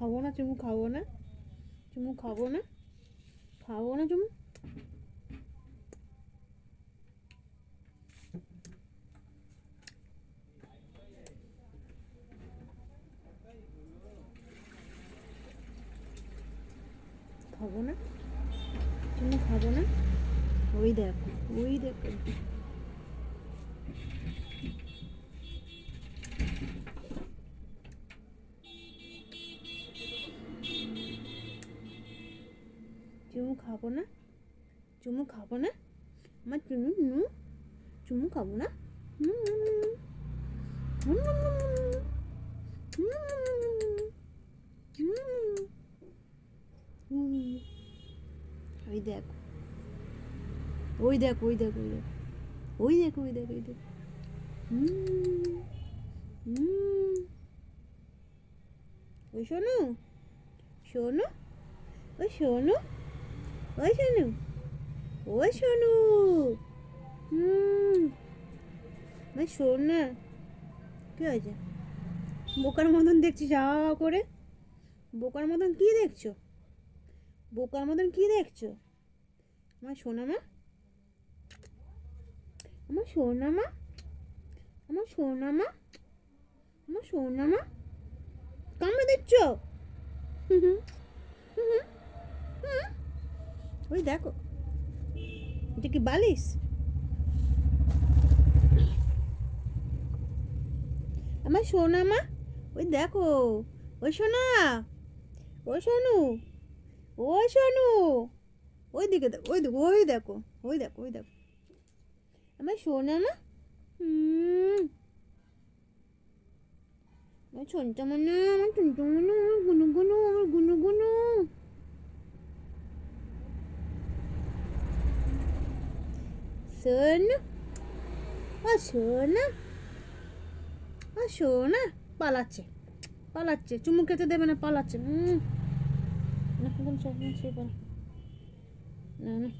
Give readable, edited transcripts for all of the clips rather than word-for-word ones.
খাবো না চুমু, খাবো না চুমু, খাবো না, খাবো না চুমু। খাবো না চুমু, খাবো না। ওই দেখো, ওই দেখো। চুমু খাবো না, চুমু খাবো না, আমার চুনু নু, চুমু খাবো না। ওই দেখো, ওই দেখো, ওই দেখো, ওই দেখো, ওই দেখো, ওই দেখো, ওই দেখো। ওই শোনো, শোনো, ওই শোনো, ওই শোনো, ওই শোনো, ভাই শোন না। কি হয়েছে? বোকার মতন দেখছিস যা করে? বোকার মতন কি দেখছো? বোকার মতন কি দেখছো? আমার সোনা মা, আমার সোনা মা, আমার সোনা মা, আমার সোনা মা, কামড়ে দিচ্ছ? ওই দেখো, এটা কি বালিশ? আমার সোনা মা, ওই দেখো, ওই সোনা, ওই সোনু, ওই সোনু, ওই দিকে দেখো, ওই দেখো, ওই দেখো, ওই দেখো, ওই দেখো, আমার সোনা মা। আমার শুনতে মনে, আমার শুনতে মনে, আমার গুনু গুনু, আমার গুনু গুনু। সোনু, ও সোনা, ও সোনা, পালাচ্ছে, পালাচ্ছে, চুমু খেতে দেবে না, পালাচ্ছে। না এখন সব সে পালা, না না।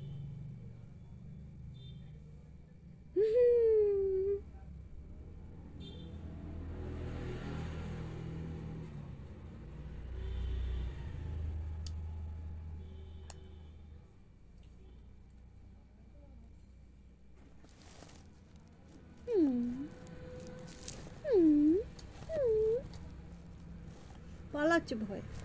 পালাচ্ছে ভয়।